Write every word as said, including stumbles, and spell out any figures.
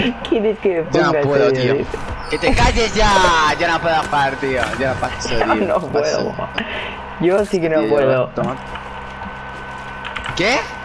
¿Quieres que me Yo ponga no el puedo, serio? tío. ¡Que te calles ya! Yo no puedo jugar, tío. Yo no paso, tío. No paso. puedo. Yo sí que no Tío, puedo. Toma. ¿Qué?